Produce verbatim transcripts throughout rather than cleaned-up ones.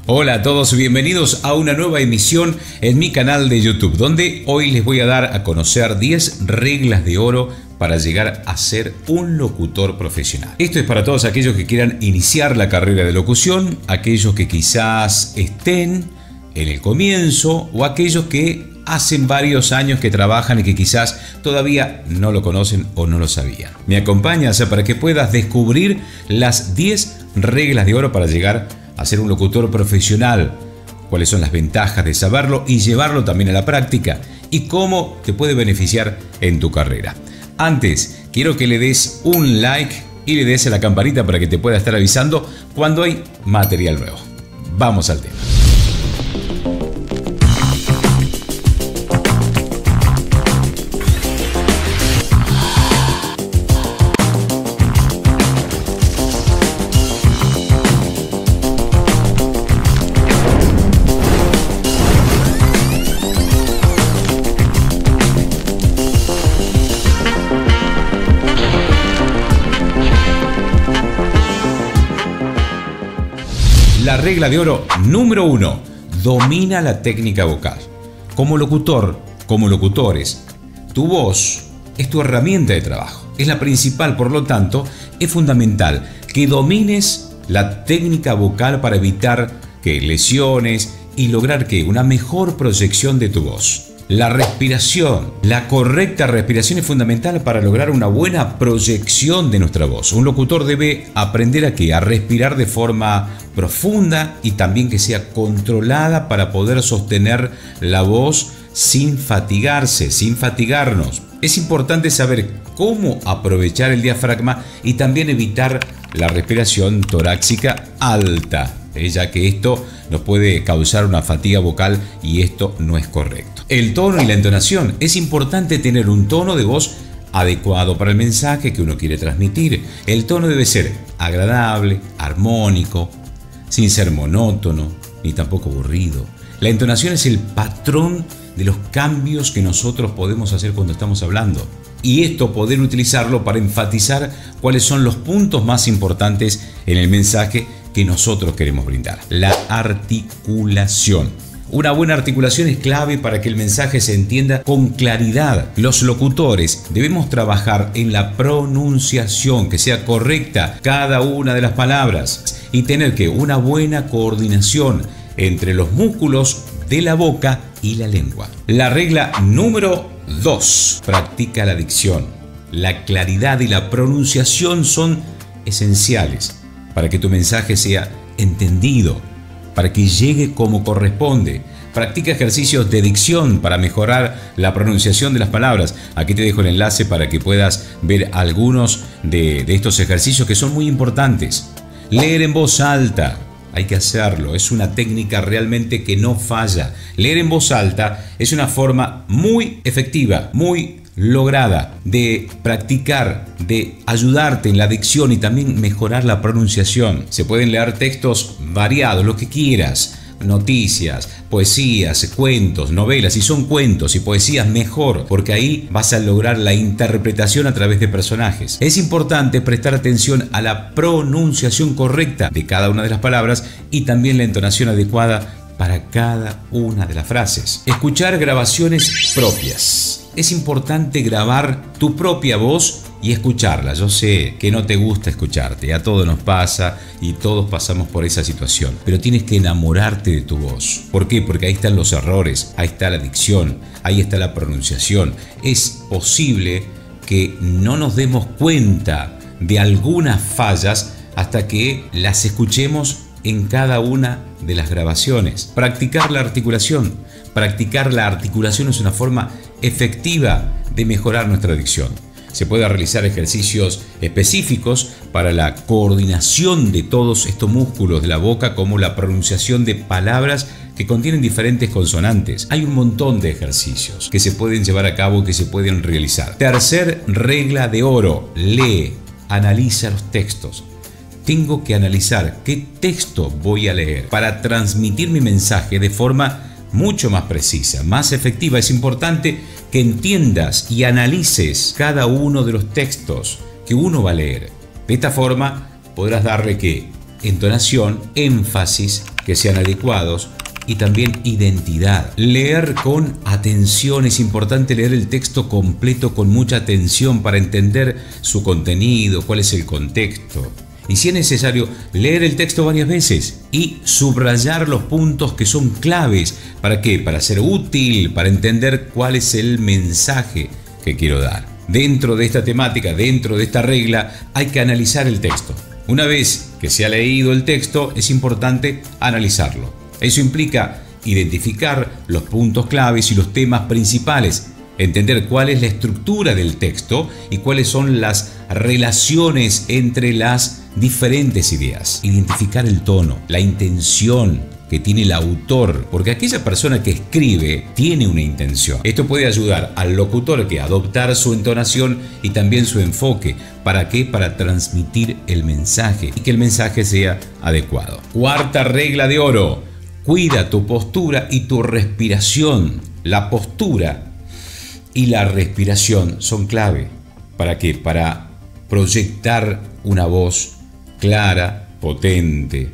Hola a todos, bienvenidos a una nueva emisión en mi canal de YouTube, donde hoy les voy a dar a conocer diez reglas de oro para llegar a ser un locutor profesional. Esto es para todos aquellos que quieran iniciar la carrera de locución, aquellos que quizás estén en el comienzo o aquellos que hacen varios años que trabajan y que quizás todavía no lo conocen o no lo sabían. Me acompañas para que puedas descubrir las diez reglas de oro para llegar a ser un locutor profesional, cuáles son las ventajas de saberlo y llevarlo también a la práctica y cómo te puede beneficiar en tu carrera. Antes, quiero que le des un like y le des a la campanita para que te pueda estar avisando cuando hay material nuevo. Vamos al tema. La regla de oro número uno, domina la técnica vocal. Como locutor, como locutores, tu voz es tu herramienta de trabajo. Es la principal, por lo tanto, es fundamental que domines la técnica vocal para evitar que lesiones y lograr que una mejor proyección de tu voz. La respiración, la correcta respiración es fundamental para lograr una buena proyección de nuestra voz. Un locutor debe aprender a qué, a respirar de forma profunda y también que sea controlada para poder sostener la voz sin fatigarse, sin fatigarnos. Es importante saber cómo aprovechar el diafragma y también evitar la respiración torácica alta, ya que esto nos puede causar una fatiga vocal y esto no es correcto. El tono y la entonación. Es importante tener un tono de voz adecuado para el mensaje que uno quiere transmitir. El tono debe ser agradable, armónico, sin ser monótono ni tampoco aburrido. La entonación es el patrón de los cambios que nosotros podemos hacer cuando estamos hablando. Y esto poder utilizarlo para enfatizar cuáles son los puntos más importantes en el mensaje que nosotros queremos brindar. La articulación. Una buena articulación es clave para que el mensaje se entienda con claridad. Los locutores debemos trabajar en la pronunciación, que sea correcta cada una de las palabras y tener que una buena coordinación entre los músculos de la boca y la lengua. La regla número dos. Practica la dicción. La claridad y la pronunciación son esenciales para que tu mensaje sea entendido, para que llegue como corresponde. Practica ejercicios de dicción para mejorar la pronunciación de las palabras. Aquí te dejo el enlace para que puedas ver algunos de, de estos ejercicios que son muy importantes. Leer en voz alta. Hay que hacerlo, es una técnica realmente que no falla. Leer en voz alta es una forma muy efectiva, muy lograda de practicar, de ayudarte en la dicción y también mejorar la pronunciación. Se pueden leer textos variados, lo que quieras, noticias, poesías, cuentos, novelas. Si son cuentos y poesías, mejor, porque ahí vas a lograr la interpretación a través de personajes. Es importante prestar atención a la pronunciación correcta de cada una de las palabras y también la entonación adecuada para cada una de las frases. Escuchar grabaciones propias. Es importante grabar tu propia voz y escucharla. Yo sé que no te gusta escucharte, a todos nos pasa y todos pasamos por esa situación, pero tienes que enamorarte de tu voz. ¿Por qué? Porque ahí están los errores, ahí está la dicción, ahí está la pronunciación. Es posible que no nos demos cuenta de algunas fallas hasta que las escuchemos en cada una de las grabaciones. Practicar la articulación. Practicar la articulación es una forma efectiva de mejorar nuestra dicción. Se puede realizar ejercicios específicos para la coordinación de todos estos músculos de la boca, como la pronunciación de palabras que contienen diferentes consonantes. Hay un montón de ejercicios que se pueden llevar a cabo, que se pueden realizar. Tercer regla de oro: lee, analiza los textos. Tengo que analizar qué texto voy a leer para transmitir mi mensaje de forma mucho más precisa, más efectiva. Es importante que entiendas y analices cada uno de los textos que uno va a leer. De esta forma podrás darle que entonación, énfasis que sean adecuados y también identidad. Leer con atención, es importante leer el texto completo con mucha atención para entender su contenido, cuál es el contexto. Y si es necesario, leer el texto varias veces y subrayar los puntos que son claves. ¿Para qué? Para ser útil, para entender cuál es el mensaje que quiero dar. Dentro de esta temática, dentro de esta regla, hay que analizar el texto. Una vez que se ha leído el texto, es importante analizarlo. Eso implica identificar los puntos claves y los temas principales, entender cuál es la estructura del texto y cuáles son las relaciones entre las diferentes ideas. Identificar el tono, la intención que tiene el autor, porque aquella persona que escribe tiene una intención. Esto puede ayudar al locutor que a adoptar su entonación y también su enfoque. ¿Para qué? Para transmitir el mensaje y que el mensaje sea adecuado. Cuarta regla de oro: cuida tu postura y tu respiración. La postura y la respiración son clave. ¿Para qué? Para proyectar una voz clara, potente.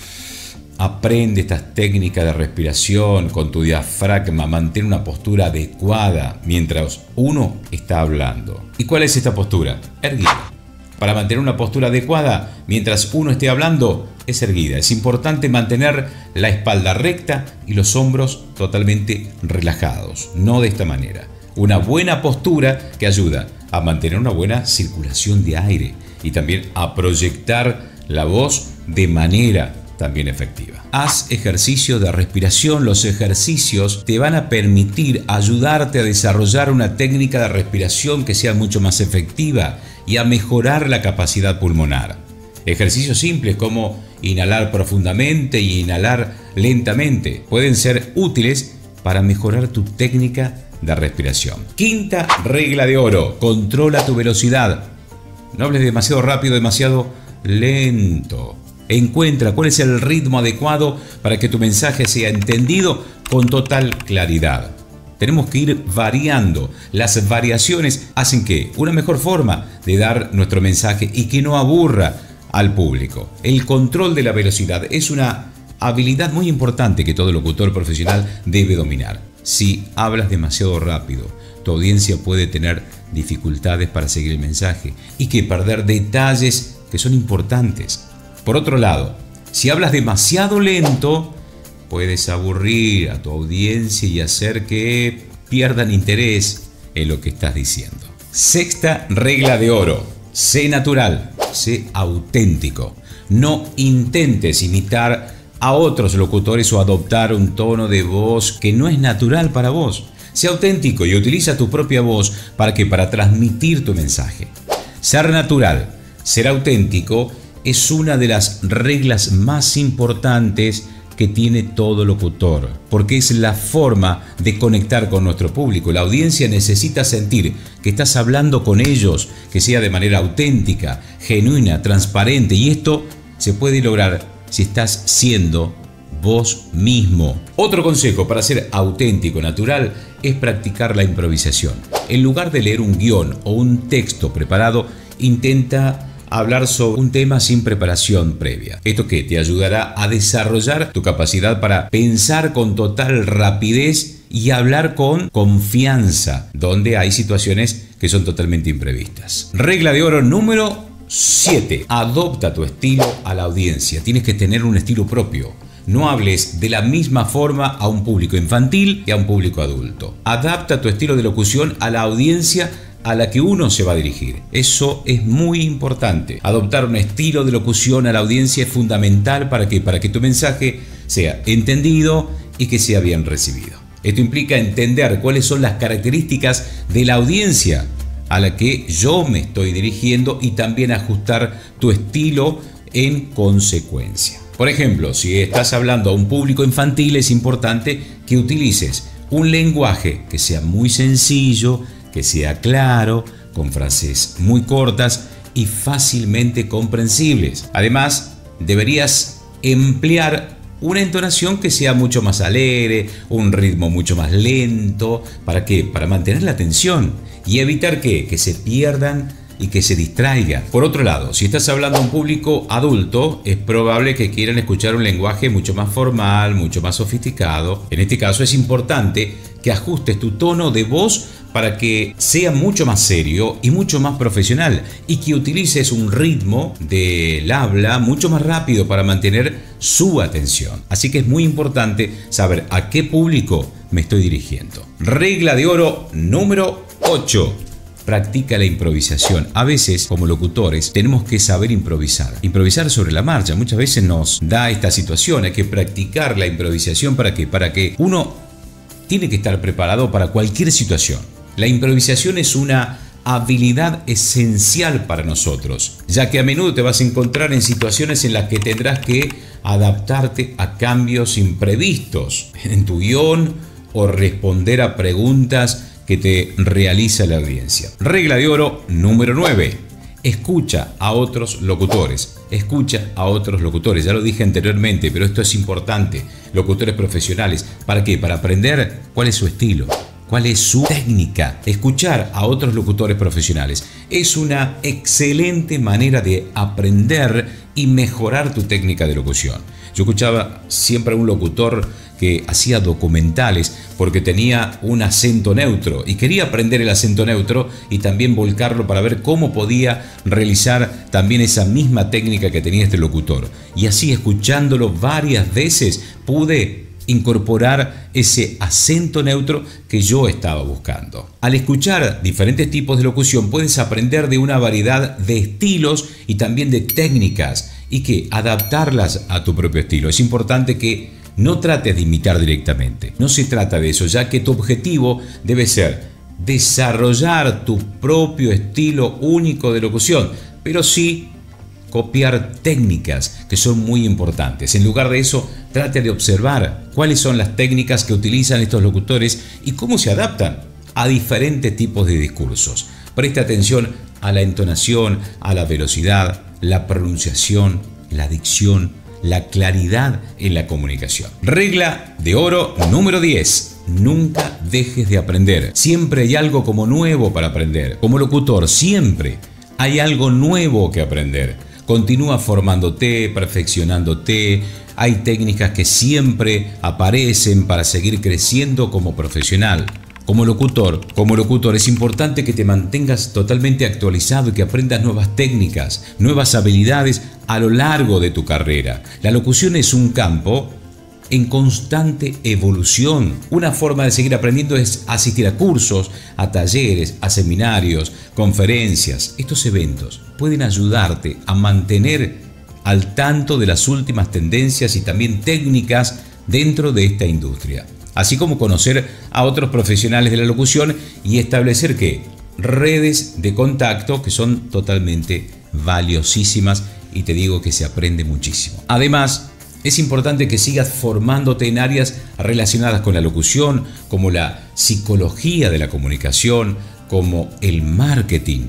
Aprende estas técnicas de respiración con tu diafragma, mantén una postura adecuada mientras uno está hablando. ¿Y cuál es esta postura? Erguida. Para mantener una postura adecuada mientras uno esté hablando, es erguida. Es importante mantener la espalda recta y los hombros totalmente relajados, no de esta manera. Una buena postura que ayuda a mantener una buena circulación de aire y también a proyectar la voz de manera también efectiva. Haz ejercicio de respiración. Los ejercicios te van a permitir ayudarte a desarrollar una técnica de respiración que sea mucho más efectiva y a mejorar la capacidad pulmonar. Ejercicios simples como inhalar profundamente y inhalar lentamente pueden ser útiles para mejorar tu técnica de respiración. Quinta regla de oro: controla tu velocidad. No hables demasiado rápido, demasiado lento. Encuentra cuál es el ritmo adecuado para que tu mensaje sea entendido con total claridad. Tenemos que ir variando. Las variaciones hacen que una mejor forma de dar nuestro mensaje y que no aburra al público. El control de la velocidad es una habilidad muy importante que todo locutor profesional debe dominar. Si hablas demasiado rápido, tu audiencia puede tener dificultades para seguir el mensaje y que perder detalles que son importantes. Por otro lado, si hablas demasiado lento, puedes aburrir a tu audiencia y hacer que pierdan interés en lo que estás diciendo. Sexta regla de oro: sé natural, sé auténtico. No intentes imitar a otros locutores o adoptar un tono de voz que no es natural para vos. Sé auténtico y utiliza tu propia voz para que para transmitir tu mensaje. Ser natural, ser auténtico es una de las reglas más importantes que tiene todo locutor, porque es la forma de conectar con nuestro público. La audiencia necesita sentir que estás hablando con ellos, que sea de manera auténtica, genuina, transparente, y esto se puede lograr si estás siendo vos mismo. Otro consejo para ser auténtico, natural, es practicar la improvisación. En lugar de leer un guión o un texto preparado, intenta hablar sobre un tema sin preparación previa. Esto que te ayudará a desarrollar tu capacidad para pensar con total rapidez y hablar con confianza, donde hay situaciones que son totalmente imprevistas. Regla de oro número siete. Adopta tu estilo a la audiencia. Tienes que tener un estilo propio. No hables de la misma forma a un público infantil y a un público adulto. Adapta tu estilo de locución a la audiencia a la que uno se va a dirigir. Eso es muy importante. Adoptar un estilo de locución a la audiencia es fundamental para que, para que tu mensaje sea entendido y que sea bien recibido. Esto implica entender cuáles son las características de la audiencia a la que yo me estoy dirigiendo y también ajustar tu estilo en consecuencia. Por ejemplo, si estás hablando a un público infantil, es importante que utilices un lenguaje que sea muy sencillo, que sea claro, con frases muy cortas y fácilmente comprensibles. Además, deberías emplear una entonación que sea mucho más alegre, un ritmo mucho más lento. ¿Para qué? Para mantener la atención y evitar que, que se pierdan y que se distraiga. Por otro lado, si estás hablando a un público adulto, es probable que quieran escuchar un lenguaje mucho más formal, mucho más sofisticado. En este caso es importante que ajustes tu tono de voz para que sea mucho más serio y mucho más profesional, y que utilices un ritmo del habla mucho más rápido para mantener su atención. Así que es muy importante saber a qué público me estoy dirigiendo. Regla de oro número ocho. Practica la improvisación. A veces, como locutores, tenemos que saber improvisar. Improvisar sobre la marcha. Muchas veces nos da esta situación. Hay que practicar la improvisación. ¿Para qué? Para que uno tiene que estar preparado para cualquier situación. La improvisación es una habilidad esencial para nosotros, ya que a menudo te vas a encontrar en situaciones en las que tendrás que adaptarte a cambios imprevistos en tu guión o responder a preguntas que te realiza la audiencia. Regla de oro número nueve. Escucha a otros locutores. Escucha a otros locutores. Ya lo dije anteriormente, pero esto es importante. Locutores profesionales. ¿Para qué? Para aprender cuál es su estilo, cuál es su técnica. Escuchar a otros locutores profesionales es una excelente manera de aprender y mejorar tu técnica de locución. Yo escuchaba siempre a un locutor que hacía documentales porque tenía un acento neutro y quería aprender el acento neutro y también volcarlo para ver cómo podía realizar también esa misma técnica que tenía este locutor. Y así, escuchándolo varias veces, pude incorporar ese acento neutro que yo estaba buscando. Al escuchar diferentes tipos de locución puedes aprender de una variedad de estilos y también de técnicas, y que adaptarlas a tu propio estilo. Es importante que no trates de imitar directamente. No se trata de eso, ya que tu objetivo debe ser desarrollar tu propio estilo único de locución, pero sí copiar técnicas que son muy importantes. En lugar de eso, trate de observar cuáles son las técnicas que utilizan estos locutores y cómo se adaptan a diferentes tipos de discursos. Presta atención a la entonación, a la velocidad, la pronunciación, la dicción, la claridad en la comunicación. Regla de oro número diez. Nunca dejes de aprender. Siempre hay algo como nuevo para aprender. Como locutor, siempre hay algo nuevo que aprender. Continúa formándote, perfeccionándote. Hay técnicas que siempre aparecen para seguir creciendo como profesional. Como locutor, como locutor es importante que te mantengas totalmente actualizado y que aprendas nuevas técnicas, nuevas habilidades a lo largo de tu carrera. La locución es un campo en constante evolución. Una forma de seguir aprendiendo es asistir a cursos, a talleres, a seminarios, conferencias. Estos eventos pueden ayudarte a mantener al tanto de las últimas tendencias y también técnicas dentro de esta industria, así como conocer a otros profesionales de la locución y establecer ¿qué? Redes de contacto que son totalmente valiosísimas, y te digo que se aprende muchísimo. Además, es importante que sigas formándote en áreas relacionadas con la locución, como la psicología de la comunicación, como el marketing,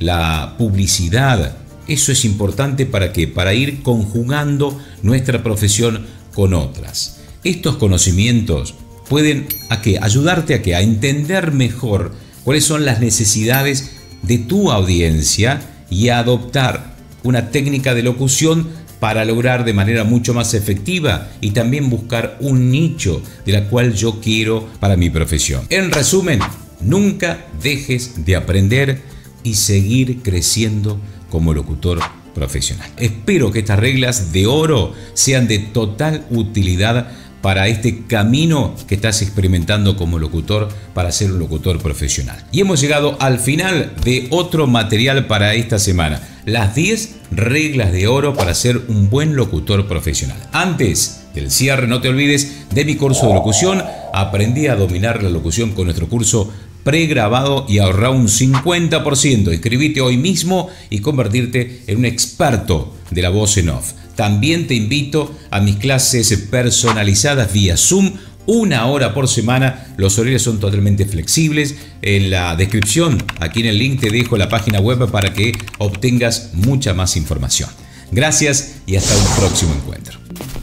la publicidad. Eso es importante para que para ir conjugando nuestra profesión con otras. Estos conocimientos pueden ¿a qué? Ayudarte a, qué? A entender mejor cuáles son las necesidades de tu audiencia y a adoptar una técnica de locución para lograr de manera mucho más efectiva y también buscar un nicho de la cual yo quiero para mi profesión. En resumen, nunca dejes de aprender y seguir creciendo como locutor profesional. Espero que estas reglas de oro sean de total utilidad para este camino que estás experimentando como locutor para ser un locutor profesional. Y hemos llegado al final de otro material para esta semana. Las diez reglas de oro para ser un buen locutor profesional. Antes del cierre, no te olvides de mi curso de locución. Aprendí a dominar la locución con nuestro curso pregrabado y ahorra un cincuenta por ciento. Inscribite hoy mismo y convertirte en un experto de la voz en off. También te invito a mis clases personalizadas vía Zoom, una hora por semana. Los horarios son totalmente flexibles. En la descripción, aquí en el link, te dejo la página web para que obtengas mucha más información. Gracias y hasta un próximo encuentro.